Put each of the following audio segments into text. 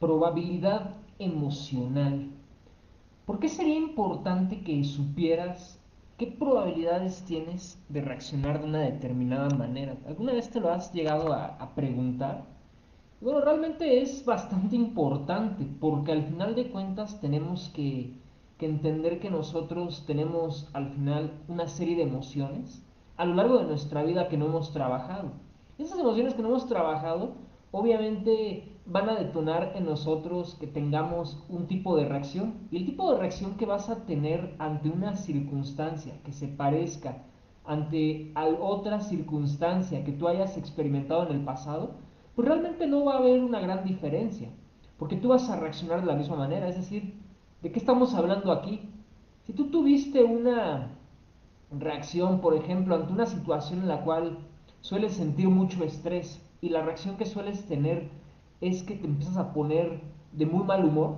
probabilidad emocional. ¿Por qué sería importante que supieras qué probabilidades tienes de reaccionar de una determinada manera? ¿Alguna vez te lo has llegado a preguntar? Bueno, realmente es bastante importante porque al final de cuentas tenemos que entender que nosotros tenemos al final una serie de emociones a lo largo de nuestra vida que no hemos trabajado. Esas emociones que no hemos trabajado obviamente van a detonar en nosotros que tengamos un tipo de reacción. Y el tipo de reacción que vas a tener ante una circunstancia que se parezca ante otra circunstancia que tú hayas experimentado en el pasado, pues realmente no va a haber una gran diferencia, porque tú vas a reaccionar de la misma manera. Es decir, ¿de qué estamos hablando aquí? Si tú tuviste una reacción, por ejemplo, ante una situación en la cual sueles sentir mucho estrés y la reacción que sueles tener es que te empiezas a poner de muy mal humor,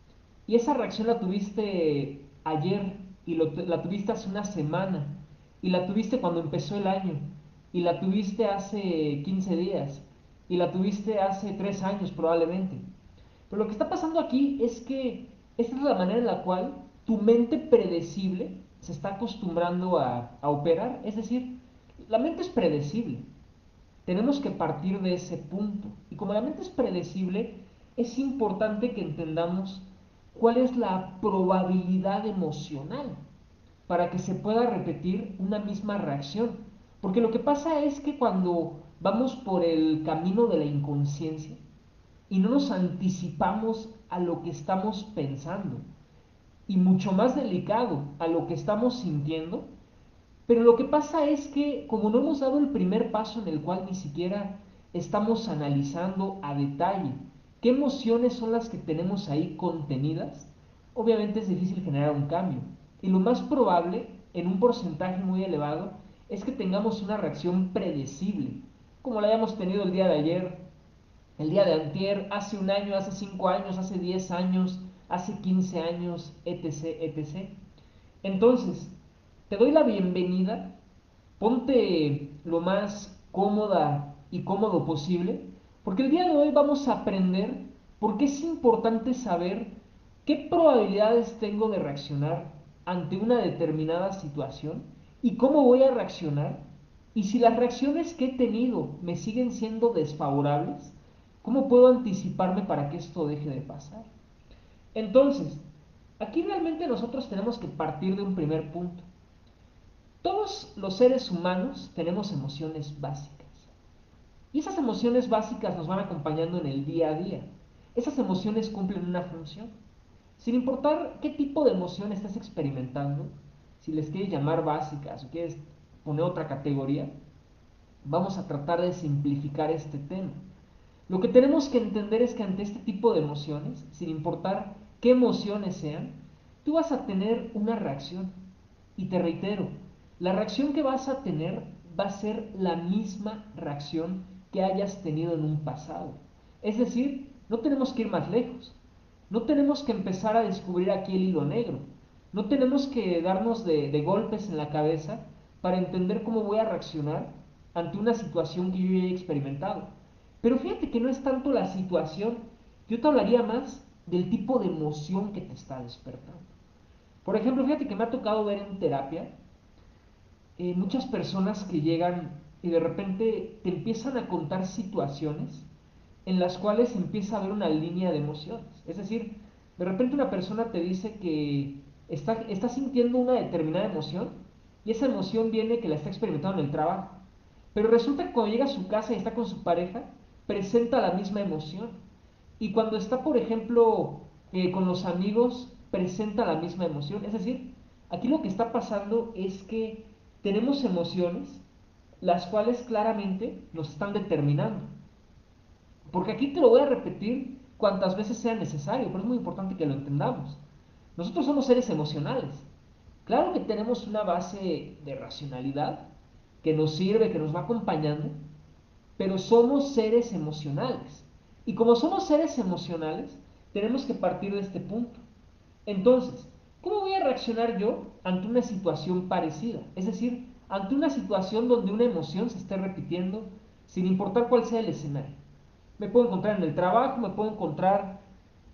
y esa reacción la tuviste ayer y la tuviste hace una semana y la tuviste cuando empezó el año y la tuviste hace 15 días y la tuviste hace 3 años probablemente. Pero lo que está pasando aquí es que esta es la manera en la cual tu mente predecible se está acostumbrando a operar. Es decir, la mente es predecible. Tenemos que partir de ese punto. Y como la mente es predecible, es importante que entendamos cuál es la probabilidad emocional para que se pueda repetir una misma reacción. Porque lo que pasa es que cuando vamos por el camino de la inconsciencia y no nos anticipamos a lo que estamos pensando, y mucho más delicado a lo que estamos sintiendo, pero lo que pasa es que como no hemos dado el primer paso en el cual ni siquiera estamos analizando a detalle qué emociones son las que tenemos ahí contenidas, obviamente es difícil generar un cambio. Y lo más probable, en un porcentaje muy elevado, es que tengamos una reacción predecible, como la hayamos tenido el día de ayer, el día de antier, hace un año, hace 5 años, hace 10 años, hace 15 años, etc., etc. Entonces, te doy la bienvenida, ponte lo más cómoda y cómodo posible, porque el día de hoy vamos a aprender por qué es importante saber qué probabilidades tengo de reaccionar ante una determinada situación y cómo voy a reaccionar, y si las reacciones que he tenido me siguen siendo desfavorables, cómo puedo anticiparme para que esto deje de pasar. Entonces, aquí realmente nosotros tenemos que partir de un primer punto. Todos los seres humanos tenemos emociones básicas. Y esas emociones básicas nos van acompañando en el día a día. Esas emociones cumplen una función. Sin importar qué tipo de emoción estés experimentando, si les quieres llamar básicas o quieres poner otra categoría, vamos a tratar de simplificar este tema. Lo que tenemos que entender es que ante este tipo de emociones, sin importar qué emociones sean, tú vas a tener una reacción. Y te reitero, la reacción que vas a tener va a ser la misma reacción que hayas tenido en un pasado. Es decir, no tenemos que ir más lejos. No tenemos que empezar a descubrir aquí el hilo negro. No tenemos que darnos de golpes en la cabeza para entender cómo voy a reaccionar ante una situación que yo ya he experimentado. Pero fíjate que no es tanto la situación, yo te hablaría más del tipo de emoción que te está despertando. Por ejemplo, fíjate que me ha tocado ver en terapia muchas personas que llegan y de repente te empiezan a contar situaciones en las cuales empieza a haber una línea de emociones. Es decir, de repente una persona te dice que está sintiendo una determinada emoción y esa emoción viene que la está experimentando en el trabajo. Pero resulta que cuando llega a su casa y está con su pareja, presenta la misma emoción. Y cuando está, por ejemplo, con los amigos, presenta la misma emoción. Es decir, aquí lo que está pasando es que tenemos emociones las cuales claramente nos están determinando. Porque aquí te lo voy a repetir cuantas veces sea necesario, pero es muy importante que lo entendamos. Nosotros somos seres emocionales. Claro que tenemos una base de racionalidad que nos sirve, que nos va acompañando, pero somos seres emocionales. Y como somos seres emocionales, tenemos que partir de este punto. Entonces, ¿cómo voy a reaccionar yo ante una situación parecida? Es decir, ante una situación donde una emoción se esté repitiendo sin importar cuál sea el escenario. Me puedo encontrar en el trabajo, me puedo encontrar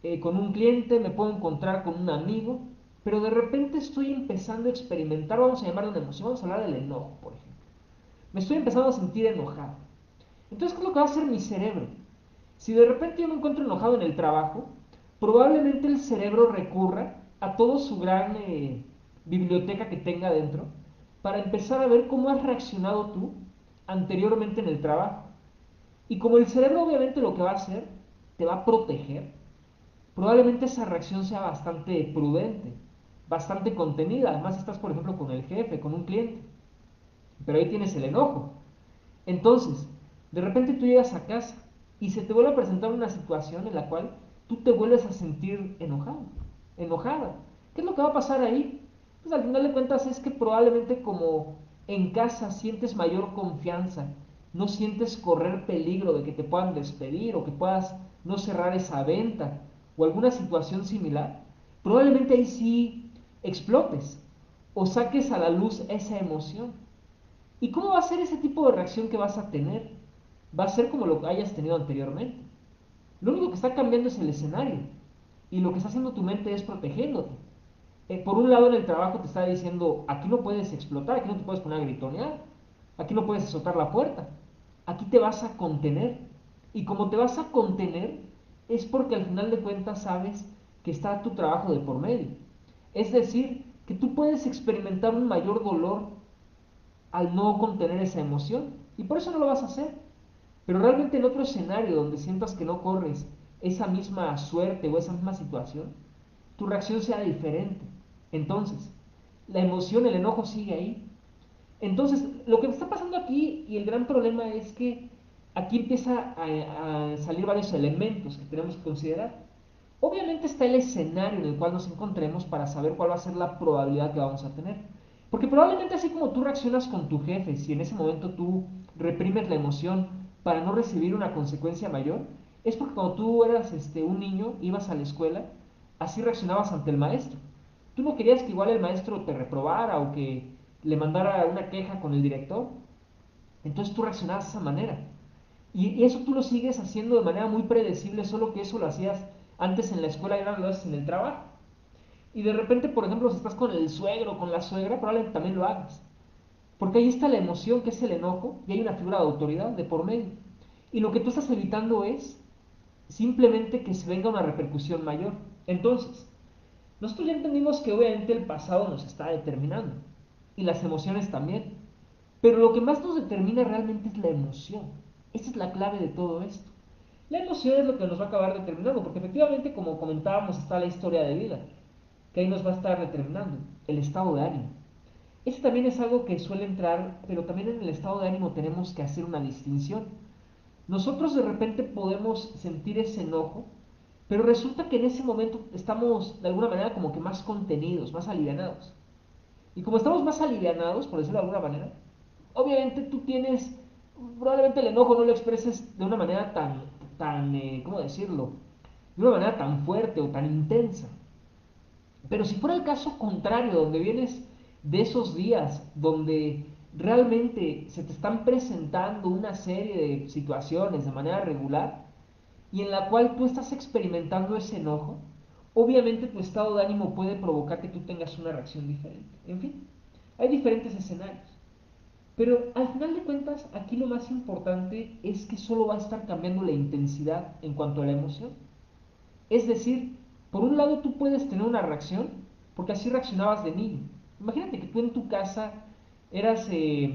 con un cliente, me puedo encontrar con un amigo, pero de repente estoy empezando a experimentar, vamos a llamarlo una emoción, vamos a hablar del enojo, por ejemplo. Me estoy empezando a sentir enojado. Entonces, ¿qué es lo que va a hacer mi cerebro? Si de repente yo me encuentro enojado en el trabajo, probablemente el cerebro recurra a toda su gran biblioteca que tenga dentro para empezar a ver cómo has reaccionado tú anteriormente en el trabajo. Y como el cerebro obviamente lo que va a hacer, te va a proteger, probablemente esa reacción sea bastante prudente, bastante contenida. Además estás, por ejemplo, con el jefe, con un cliente, pero ahí tienes el enojo. Entonces, de repente tú llegas a casa y se te vuelve a presentar una situación en la cual tú te vuelves a sentir enojado, enojada. ¿Qué es lo que va a pasar ahí? Pues al final de cuentas es que probablemente como en casa sientes mayor confianza, no sientes correr peligro de que te puedan despedir o que puedas no cerrar esa venta o alguna situación similar, probablemente ahí sí explotes o saques a la luz esa emoción. ¿Y cómo va a ser ese tipo de reacción que vas a tener? Va a ser como lo que hayas tenido anteriormente. Lo único que está cambiando es el escenario. Y lo que está haciendo tu mente es protegiéndote. Por un lado en el trabajo te está diciendo, aquí no puedes explotar, aquí no te puedes poner a gritonear, aquí no puedes azotar la puerta, aquí te vas a contener. Y como te vas a contener, es porque al final de cuentas sabes que está tu trabajo de por medio. Es decir, que tú puedes experimentar un mayor dolor al no contener esa emoción. Y por eso no lo vas a hacer. Pero realmente en otro escenario donde sientas que no corres esa misma suerte o esa misma situación, tu reacción sea diferente. Entonces, la emoción, el enojo sigue ahí. Entonces, lo que está pasando aquí y el gran problema es que aquí empieza a salir varios elementos que tenemos que considerar. Obviamente está el escenario en el cual nos encontremos para saber cuál va a ser la probabilidad que vamos a tener. Porque probablemente así como tú reaccionas con tu jefe, si en ese momento tú reprimes la emoción para no recibir una consecuencia mayor, es porque cuando tú eras un niño, ibas a la escuela, así reaccionabas ante el maestro. Tú no querías que igual el maestro te reprobara o que le mandara una queja con el director. Entonces tú reaccionabas de esa manera. Y eso tú lo sigues haciendo de manera muy predecible, solo que eso lo hacías antes en la escuela y ahora lo haces en el trabajo. Y de repente, por ejemplo, si estás con el suegro o con la suegra, probablemente también lo hagas. Porque ahí está la emoción, que es el enojo, y hay una figura de autoridad de por medio. Y lo que tú estás evitando es simplemente que se venga una repercusión mayor. Entonces, nosotros ya entendimos que obviamente el pasado nos está determinando, y las emociones también. Pero lo que más nos determina realmente es la emoción. Esa es la clave de todo esto. La emoción es lo que nos va a acabar determinando, porque efectivamente, como comentábamos, está la historia de vida, que ahí nos va a estar determinando, el estado de ánimo. Eso también es algo que suele entrar, pero también en el estado de ánimo tenemos que hacer una distinción. Nosotros de repente podemos sentir ese enojo, pero resulta que en ese momento estamos de alguna manera como que más contenidos, más alivianados. Y como estamos más alivianados, por decirlo de alguna manera, obviamente tú tienes, probablemente el enojo no lo expreses de una manera ¿cómo decirlo? De una manera tan fuerte o tan intensa. Pero si fuera el caso contrario, donde vienes de esos días donde realmente se te están presentando una serie de situaciones de manera regular y en la cual tú estás experimentando ese enojo, obviamente tu estado de ánimo puede provocar que tú tengas una reacción diferente. En fin, hay diferentes escenarios. Pero al final de cuentas, aquí lo más importante es que solo va a estar cambiando la intensidad en cuanto a la emoción. Es decir, por un lado tú puedes tener una reacción, porque así reaccionabas de niño. Imagínate que tú en tu casa eras,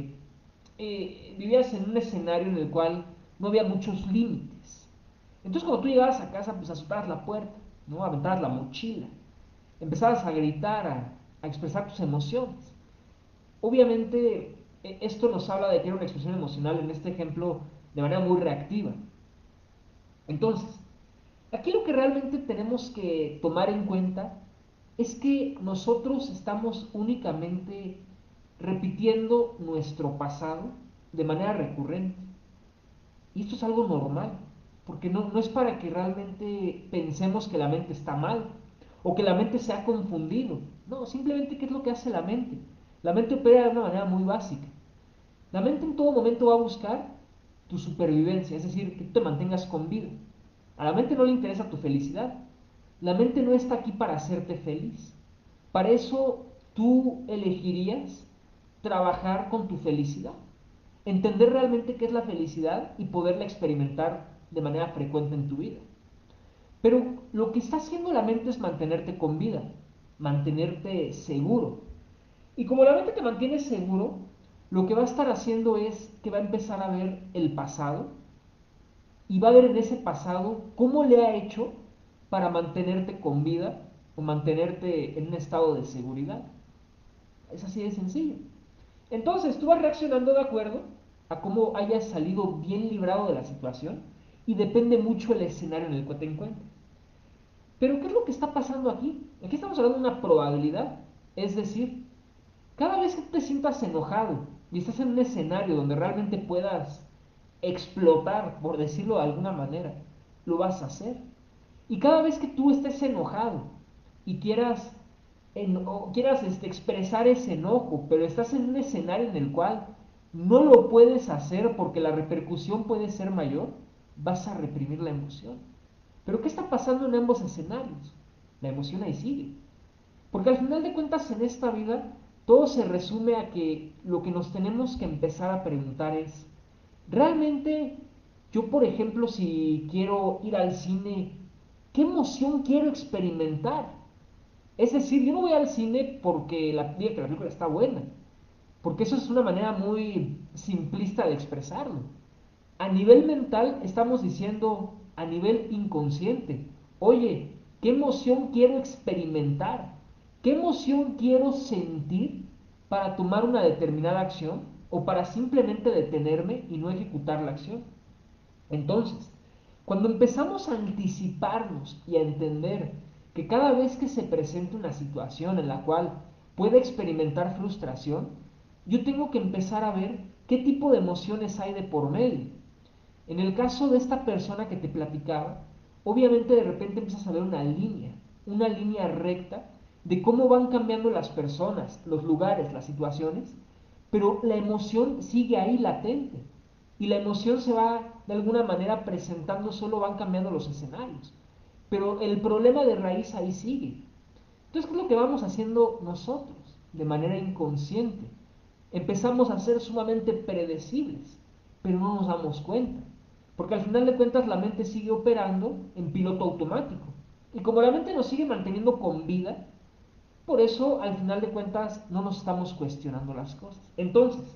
vivías en un escenario en el cual no había muchos límites. Entonces cuando tú llegabas a casa, pues azotabas la puerta, ¿no? Aventabas la mochila, empezabas a gritar, a expresar tus emociones. Obviamente, esto nos habla de que era una expresión emocional, en este ejemplo, de manera muy reactiva. Entonces, aquí lo que realmente tenemos que tomar en cuenta es que nosotros estamos únicamente repitiendo nuestro pasado de manera recurrente. Y esto es algo normal, porque no es para que realmente pensemos que la mente está mal o que la mente se ha confundido. No, simplemente qué es lo que hace la mente. La mente opera de una manera muy básica. La mente en todo momento va a buscar tu supervivencia, es decir, que tú te mantengas con vida. A la mente no le interesa tu felicidad. La mente no está aquí para hacerte feliz. Para eso tú elegirías trabajar con tu felicidad, entender realmente qué es la felicidad y poderla experimentar de manera frecuente en tu vida. Pero lo que está haciendo la mente es mantenerte con vida, mantenerte seguro. Y como la mente te mantiene seguro, lo que va a estar haciendo es que va a empezar a ver el pasado y va a ver en ese pasado cómo le ha hecho para mantenerte con vida o mantenerte en un estado de seguridad. Es así de sencillo. Entonces tú vas reaccionando de acuerdo a cómo hayas salido bien librado de la situación y depende mucho el escenario en el que te encuentres. Pero ¿qué es lo que está pasando aquí? Aquí estamos hablando de una probabilidad. Es decir, cada vez que te sientas enojado y estás en un escenario donde realmente puedas explotar, por decirlo de alguna manera, lo vas a hacer. Y cada vez que tú estés enojado y quieras expresar ese enojo, pero estás en un escenario en el cual no lo puedes hacer porque la repercusión puede ser mayor, vas a reprimir la emoción. Pero ¿qué está pasando en ambos escenarios? La emoción ahí sigue. Porque al final de cuentas en esta vida todo se resume a que lo que nos tenemos que empezar a preguntar es, ¿realmente yo, por ejemplo, si quiero ir al cine, qué emoción quiero experimentar? Es decir, yo no voy al cine porque que la película está buena, porque eso es una manera muy simplista de expresarlo. A nivel mental estamos diciendo, a nivel inconsciente, oye, ¿qué emoción quiero experimentar? ¿Qué emoción quiero sentir para tomar una determinada acción o para simplemente detenerme y no ejecutar la acción? Entonces, cuando empezamos a anticiparnos y a entender que cada vez que se presente una situación en la cual puede experimentar frustración, yo tengo que empezar a ver qué tipo de emociones hay de por medio. En el caso de esta persona que te platicaba, obviamente de repente empiezas a ver una línea recta de cómo van cambiando las personas, los lugares, las situaciones, pero la emoción sigue ahí latente. Y la emoción se va de alguna manera presentando, solo van cambiando los escenarios. Pero el problema de raíz ahí sigue. Entonces, ¿qué es lo que vamos haciendo nosotros de manera inconsciente? Empezamos a ser sumamente predecibles, pero no nos damos cuenta. Porque al final de cuentas la mente sigue operando en piloto automático. Y como la mente nos sigue manteniendo con vida, por eso al final de cuentas no nos estamos cuestionando las cosas. Entonces,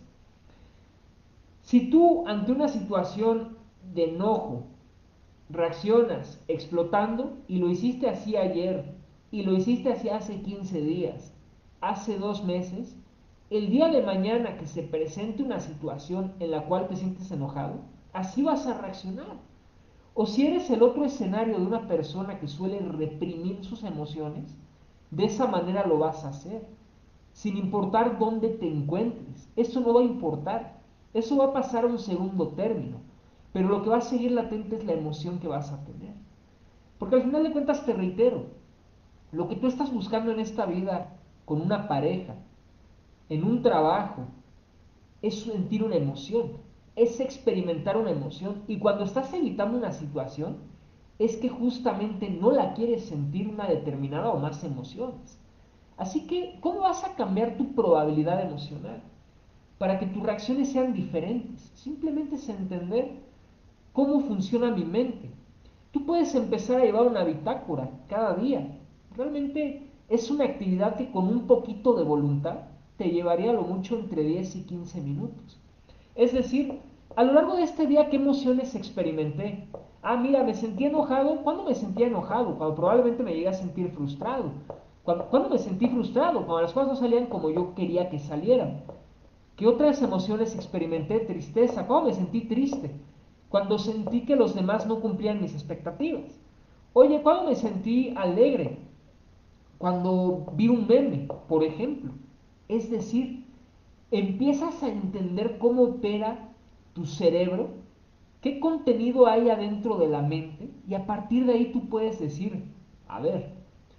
si tú ante una situación de enojo reaccionas explotando y lo hiciste así ayer y lo hiciste así hace 15 días, hace 2 meses, el día de mañana que se presente una situación en la cual te sientes enojado, así vas a reaccionar. O si eres el otro escenario de una persona que suele reprimir sus emociones, de esa manera lo vas a hacer, sin importar dónde te encuentres. Eso no va a importar, eso va a pasar a un segundo término, pero lo que va a seguir latente es la emoción que vas a tener. Porque al final de cuentas te reitero, lo que tú estás buscando en esta vida, con una pareja, en un trabajo, es sentir una emoción, es experimentar una emoción. Y cuando estás evitando una situación, es que justamente no la quieres sentir una determinada o más emociones. Así que, ¿cómo vas a cambiar tu probabilidad emocional? Para que tus reacciones sean diferentes. Simplemente es entender cómo funciona mi mente. Tú puedes empezar a llevar una bitácora cada día. Realmente es una actividad que con un poquito de voluntad te llevaría a lo mucho entre 10 y 15 minutos. Es decir, a lo largo de este día, ¿qué emociones experimenté? Ah, mira, me sentí enojado. ¿Cuándo me sentía enojado? Cuando probablemente me llegué a sentir frustrado. ¿Cuándo me sentí frustrado? Cuando las cosas no salían como yo quería que salieran. ¿Qué otras emociones experimenté? Tristeza. ¿Cómo me sentí triste? Cuando sentí que los demás no cumplían mis expectativas. Oye, ¿cuándo me sentí alegre? Cuando vi un meme, por ejemplo. Es decir, empiezas a entender cómo opera tu cerebro, qué contenido hay adentro de la mente, y a partir de ahí tú puedes decir, a ver,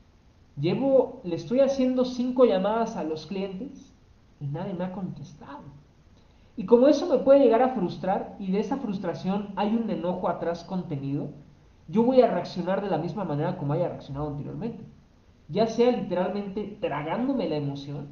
le estoy haciendo 5 llamadas a los clientes y nadie me ha contestado. Y como eso me puede llegar a frustrar y de esa frustración hay un enojo atrás contenido, yo voy a reaccionar de la misma manera como haya reaccionado anteriormente. Ya sea literalmente tragándome la emoción,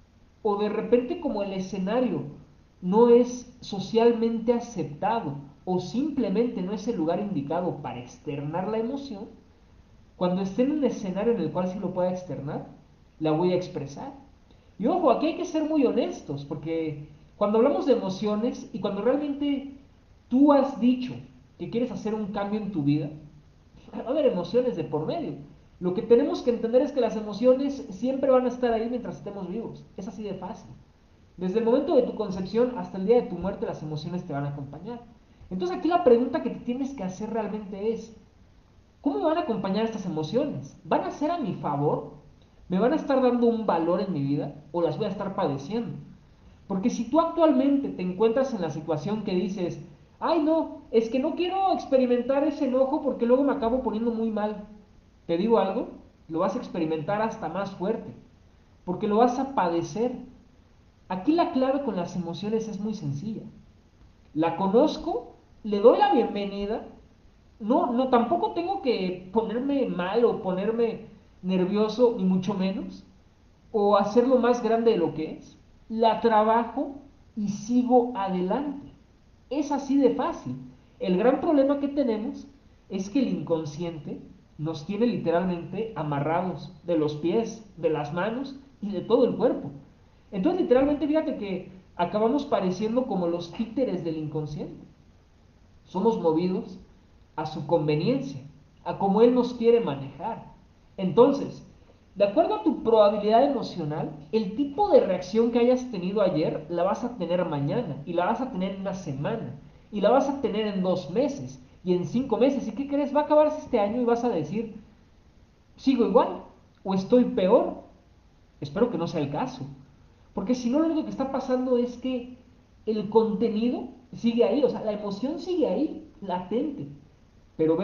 o de repente como el escenario no es socialmente aceptado o simplemente no es el lugar indicado para externar la emoción, cuando esté en un escenario en el cual sí lo pueda externar, la voy a expresar. Y ojo, aquí hay que ser muy honestos, porque cuando hablamos de emociones y cuando realmente tú has dicho que quieres hacer un cambio en tu vida, va a haber emociones de por medio. Lo que tenemos que entender es que las emociones siempre van a estar ahí mientras estemos vivos. Es así de fácil. Desde el momento de tu concepción hasta el día de tu muerte, las emociones te van a acompañar. Entonces aquí la pregunta que te tienes que hacer realmente es, ¿cómo me van a acompañar estas emociones? ¿Van a ser a mi favor? ¿Me van a estar dando un valor en mi vida o las voy a estar padeciendo? Porque si tú actualmente te encuentras en la situación que dices, ay no, es que no quiero experimentar ese enojo porque luego me acabo poniendo muy mal. Te digo algo, lo vas a experimentar hasta más fuerte, porque lo vas a padecer. Aquí la clave con las emociones es muy sencilla. La conozco, le doy la bienvenida, no, tampoco tengo que ponerme mal o ponerme nervioso, ni mucho menos, o hacerlo más grande de lo que es. La trabajo y sigo adelante. Es así de fácil. El gran problema que tenemos es que el inconsciente nos tiene literalmente amarrados de los pies, de las manos y de todo el cuerpo. Entonces, literalmente, fíjate que acabamos pareciendo como los títeres del inconsciente. Somos movidos a su conveniencia, a cómo Él nos quiere manejar. Entonces, de acuerdo a tu probabilidad emocional, el tipo de reacción que hayas tenido ayer la vas a tener mañana, y la vas a tener en una semana, y la vas a tener en 2 meses, y en 5 meses. ¿Y qué crees? Va a acabarse este año y vas a decir, sigo igual, o estoy peor. Espero que no sea el caso. Porque si no, lo único que está pasando es que el contenido sigue ahí, o sea, la emoción sigue ahí, latente, pero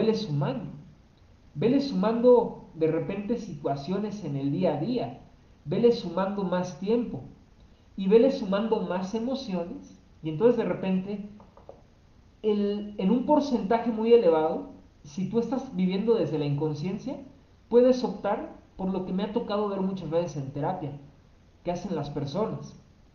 vele sumando de repente situaciones en el día a día, vele sumando más tiempo y vele sumando más emociones, y entonces de repente, en un porcentaje muy elevado, si tú estás viviendo desde la inconsciencia, puedes optar por lo que me ha tocado ver muchas veces en terapia, que hacen las personas.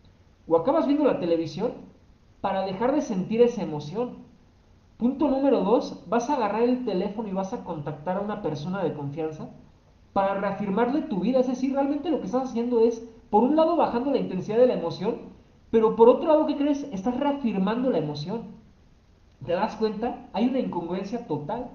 O acabas viendo la televisión para dejar de sentir esa emoción. Punto número dos, vas a agarrar el teléfono y vas a contactar a una persona de confianza para reafirmarle tu vida. Es decir, realmente lo que estás haciendo es, por un lado, bajando la intensidad de la emoción, pero por otro lado, ¿qué crees? Estás reafirmando la emoción. ¿Te das cuenta? Hay una incongruencia total.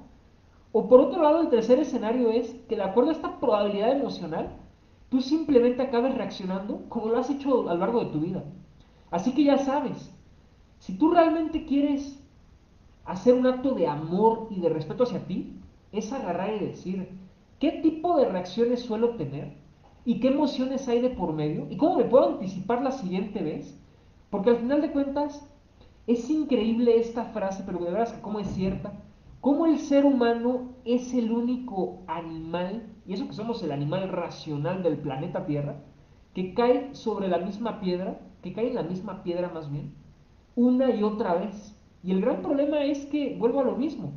O por otro lado, el tercer escenario es que de acuerdo a esta probabilidad emocional, tú simplemente acabes reaccionando como lo has hecho a lo largo de tu vida. Así que ya sabes, si tú realmente quieres hacer un acto de amor y de respeto hacia ti, es agarrar y decir, ¿qué tipo de reacciones suelo tener? ¿Y qué emociones hay de por medio? ¿Y cómo me puedo anticipar la siguiente vez? Porque al final de cuentas, es increíble esta frase, pero de verdad es que cómo es cierta, cómo el ser humano es el único animal, y eso que somos el animal racional del planeta Tierra, que cae sobre la misma piedra, que cae en la misma piedra más bien, una y otra vez. Y el gran problema es que, vuelvo a lo mismo,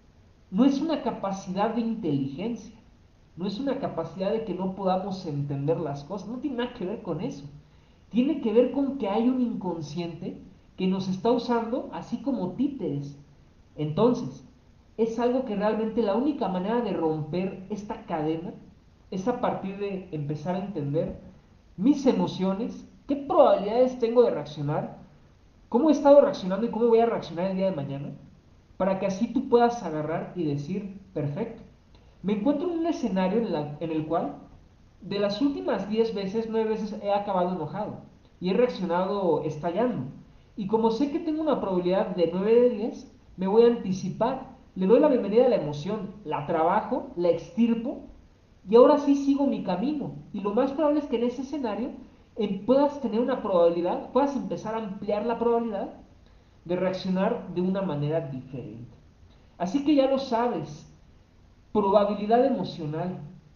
no es una capacidad de inteligencia, no es una capacidad de que no podamos entender las cosas, no tiene nada que ver con eso. Tiene que ver con que hay un inconsciente que nos está usando así como títeres. Entonces, es algo que realmente la única manera de romper esta cadena es a partir de empezar a entender mis emociones, qué probabilidades tengo de reaccionar, cómo he estado reaccionando y cómo voy a reaccionar el día de mañana, para que así tú puedas agarrar y decir, perfecto, me encuentro en un escenario en el cual de las últimas 10 veces, 9 veces he acabado enojado y he reaccionado estallando. Y como sé que tengo una probabilidad de 9 de 10, me voy a anticipar, le doy la bienvenida a la emoción, la trabajo, la extirpo y ahora sí sigo mi camino. Y lo más probable es que en ese escenario puedas tener una probabilidad, puedas empezar a ampliar la probabilidad de reaccionar de una manera diferente. Así que ya lo sabes, probabilidad emocional,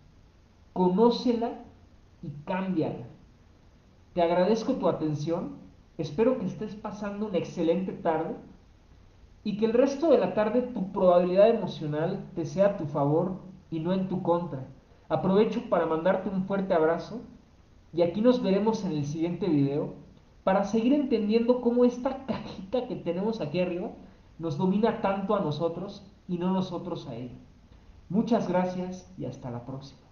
conócela y cámbiala. Te agradezco tu atención, espero que estés pasando una excelente tarde y que el resto de la tarde tu probabilidad emocional te sea a tu favor y no en tu contra. Aprovecho para mandarte un fuerte abrazo y aquí nos veremos en el siguiente video para seguir entendiendo cómo esta cajita que tenemos aquí arriba nos domina tanto a nosotros y no nosotros a ella. Muchas gracias y hasta la próxima.